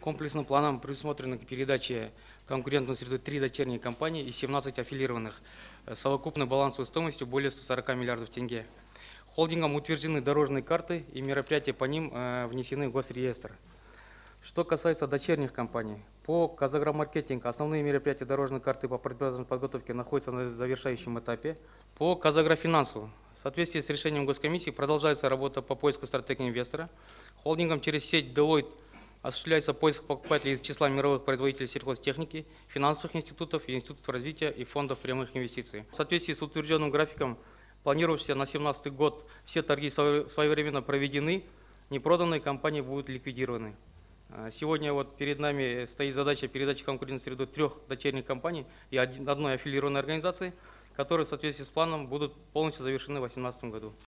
Комплексным планом предусмотрено передача в конкурентную среду 3 дочерние компании и 17 аффилированных, совокупной балансовой стоимостью более 140 миллиардов тенге. Холдингом утверждены дорожные карты и мероприятия по ним внесены в госреестр. Что касается дочерних компаний, по Казагромаркетинг основные мероприятия дорожной карты по предпродажной подготовке находятся на завершающем этапе. По Казагрофинансу в соответствии с решением Госкомиссии продолжается работа по поиску стратегии инвестора. Холдингом через сеть Deloitte осуществляется поиск покупателей из числа мировых производителей сельхозтехники, финансовых институтов и институтов развития и фондов прямых инвестиций. В соответствии с утвержденным графиком планирующимся на 2017 год все торги своевременно проведены, непроданные компании будут ликвидированы. Сегодня вот перед нами стоит задача передачи в конкурентную среду 3 дочерних компаний и одной аффилированной организации, которые в соответствии с планом будут полностью завершены в 2018 году.